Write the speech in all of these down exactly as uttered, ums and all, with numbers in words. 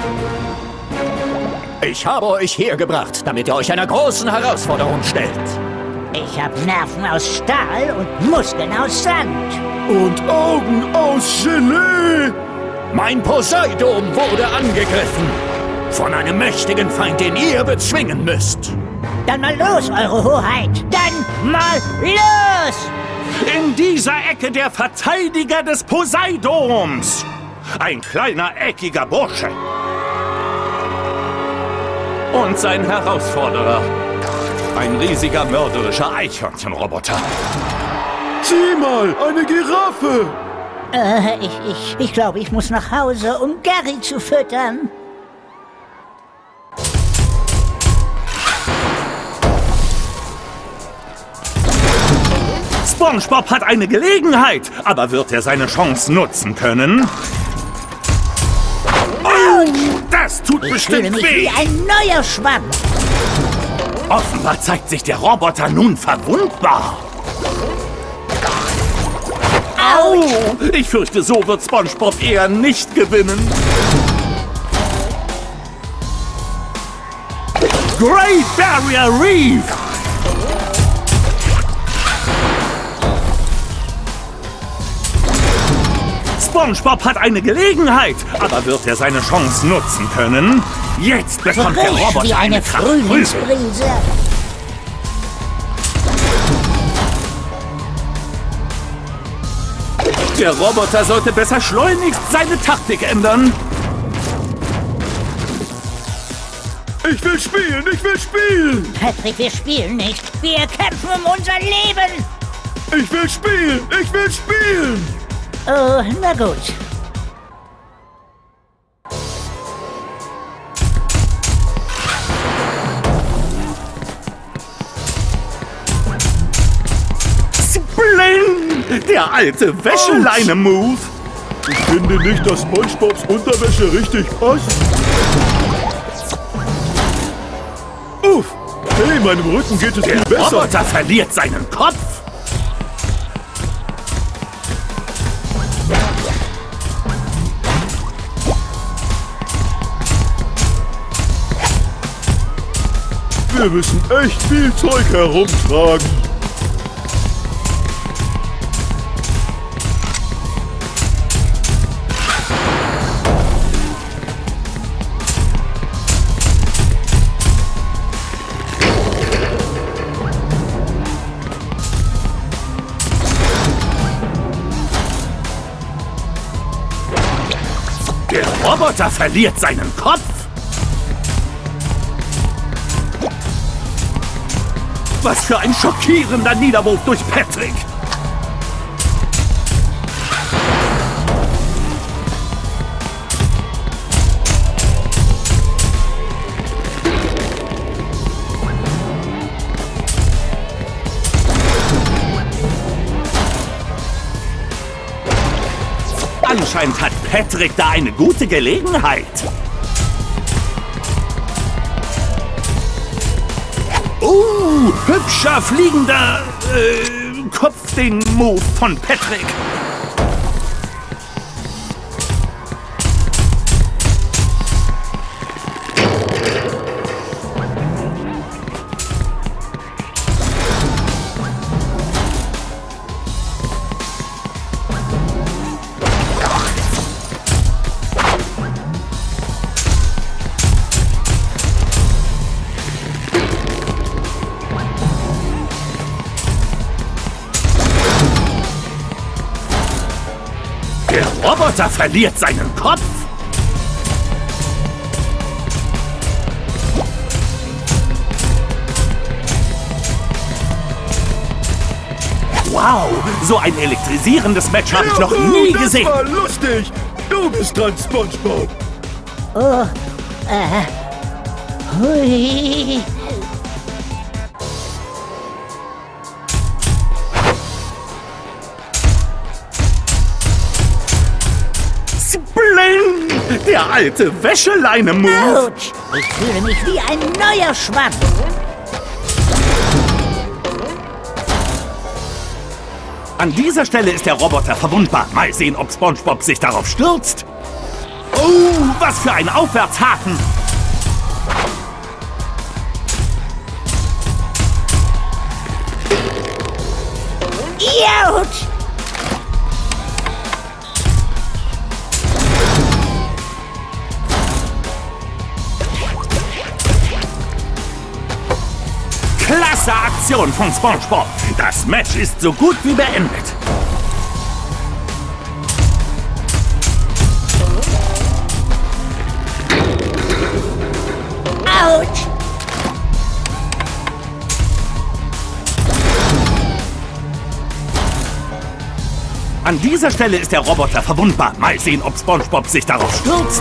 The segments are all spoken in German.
Ich habe euch hergebracht, damit ihr euch einer großen Herausforderung stellt. Ich habe Nerven aus Stahl und Muskeln aus Sand. Und Augen aus Gelee. Mein Poseidon wurde angegriffen. Von einem mächtigen Feind, den ihr bezwingen müsst. Dann mal los, Eure Hoheit. Dann mal los! In dieser Ecke der Verteidiger des Poseidons. Ein kleiner, eckiger Bursche. Und sein Herausforderer. Ein riesiger, mörderischer Eichhörnchenroboter. Sieh mal, eine Giraffe. Äh, ich, ich, ich glaube, ich muss nach Hause, um Gary zu füttern. SpongeBob hat eine Gelegenheit, aber wird er seine Chance nutzen können? Oh, das tut Ich bestimmt fühle mich weh. wie ein neuer Schwamm. Offenbar zeigt sich der Roboter nun verwundbar. Au! Ich fürchte, so wird SpongeBob eher nicht gewinnen. Great Barrier Reef! SpongeBob hat eine Gelegenheit, aber wird er seine Chance nutzen können? Jetzt bekommt der Frisch wie Roboter eine eine Kraftprüfung. Frühlingsbrise. Der Roboter sollte besser schleunigst seine Taktik ändern. Ich will spielen, ich will spielen. Patrick, wir spielen nicht. Wir kämpfen um unser Leben. Ich will spielen, ich will spielen. Oh, na gut. Spling! Der alte Wäscheleine-Move. Ich finde nicht, dass SpongeBobs Unterwäsche richtig passt. Uff! Hey, meinem Rücken geht es Der viel besser. Roboter verliert seinen Kopf. Wir müssen echt viel Zeug herumtragen. Der Roboter verliert seinen Kopf. Was für ein schockierender Niederwurf durch Patrick. Anscheinend hat Patrick da eine gute Gelegenheit. Uh, hübscher fliegender äh, Kopfding-Move von Patrick. Der Roboter verliert seinen Kopf. Wow, so ein elektrisierendes Match habe ich noch nie das gesehen. war lustig. Du bist dran, SpongeBob. Oh, äh. Hui. Spling! Der alte Wäscheleine-Move. Autsch! Ich fühle mich wie ein neuer Schwamm. An dieser Stelle ist der Roboter verwundbar. Mal sehen, ob SpongeBob sich darauf stürzt. Oh, was für ein Aufwärtshaken! Idiot! Klasse Aktion von SpongeBob! Das Match ist so gut wie beendet. Autsch! An dieser Stelle ist der Roboter verwundbar. Mal sehen, ob SpongeBob sich darauf stürzt.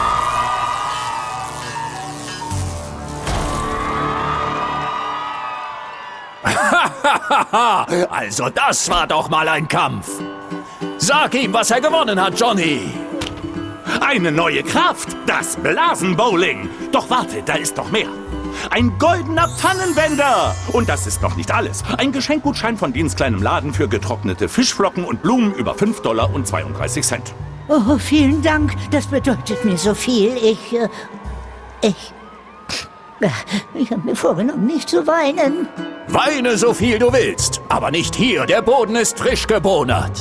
Also das war doch mal ein Kampf. Sag ihm, was er gewonnen hat, Johnny. Eine neue Kraft, das Blasenbowling. Doch warte, da ist noch mehr. Ein goldener Pfannenwender. Und das ist noch nicht alles. Ein Geschenkgutschein von Deans kleinem Laden für getrocknete Fischflocken und Blumen über fünf Dollar und zweiunddreißig Cent. Oh, vielen Dank. Das bedeutet mir so viel. Ich, äh, ich, äh, ich habe mir vorgenommen, nicht zu weinen. Weine so viel du willst, aber nicht hier. Der Boden ist frisch gebonert.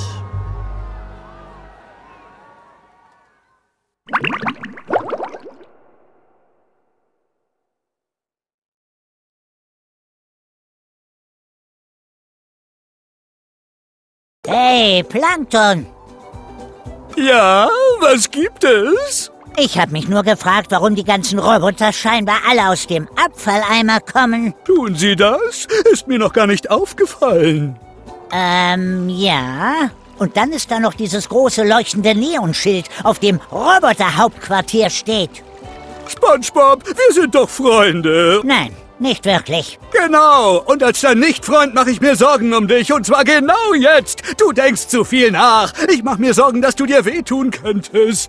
Hey, Plankton! Ja, was gibt es? Ich habe mich nur gefragt, warum die ganzen Roboter scheinbar alle aus dem Abfalleimer kommen. Tun Sie das? Ist mir noch gar nicht aufgefallen. Ähm, ja. Und dann ist da noch dieses große leuchtende Neonschild, auf dem Roboterhauptquartier steht. SpongeBob, wir sind doch Freunde. Nein, nicht wirklich. Genau, und als dein Nicht-Freund mache ich mir Sorgen um dich, und zwar genau jetzt. Du denkst zu viel nach. Ich mache mir Sorgen, dass du dir wehtun könntest.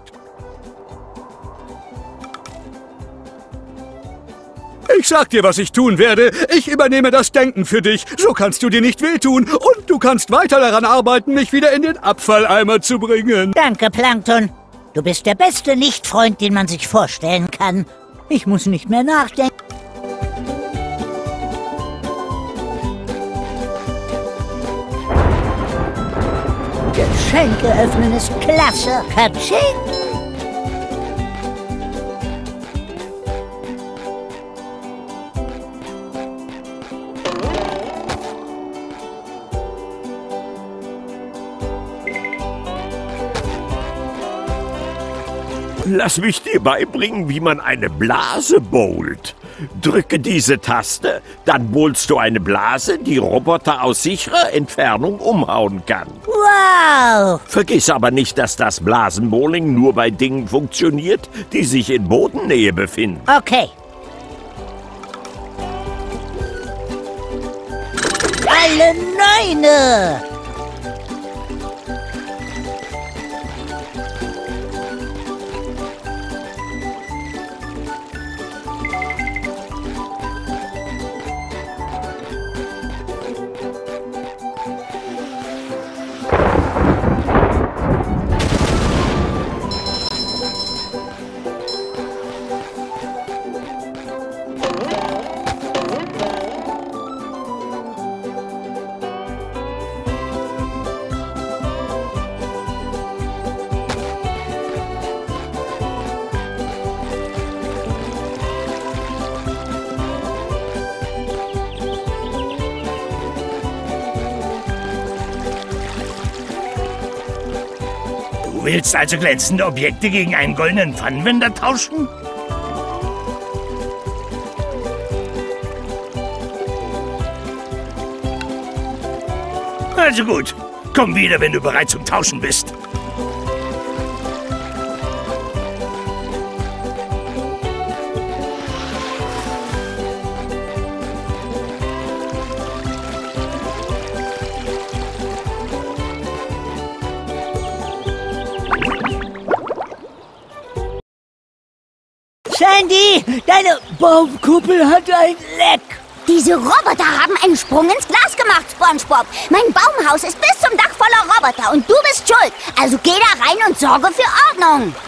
Ich sag dir, was ich tun werde. Ich übernehme das Denken für dich. So kannst du dir nicht wehtun. Und du kannst weiter daran arbeiten, mich wieder in den Abfalleimer zu bringen. Danke, Plankton. Du bist der beste Nicht-Freund, den man sich vorstellen kann. Ich muss nicht mehr nachdenken. Geschenke öffnen ist klasse. Katsching! Lass mich dir beibringen, wie man eine Blase bowlt. Drücke diese Taste, dann bowlst du eine Blase, die Roboter aus sicherer Entfernung umhauen kann. Wow! Vergiss aber nicht, dass das Blasenbowling nur bei Dingen funktioniert, die sich in Bodennähe befinden. Okay. Alle Neune! Du willst also glänzende Objekte gegen einen goldenen Pfannenwender tauschen? Also gut, komm wieder, wenn du bereit zum Tauschen bist. Sandy, deine Baumkuppel hat ein Leck. Diese Roboter haben einen Sprung ins Glas gemacht, SpongeBob. Mein Baumhaus ist bis zum Dach voller Roboter und du bist schuld. Also geh da rein und sorge für Ordnung.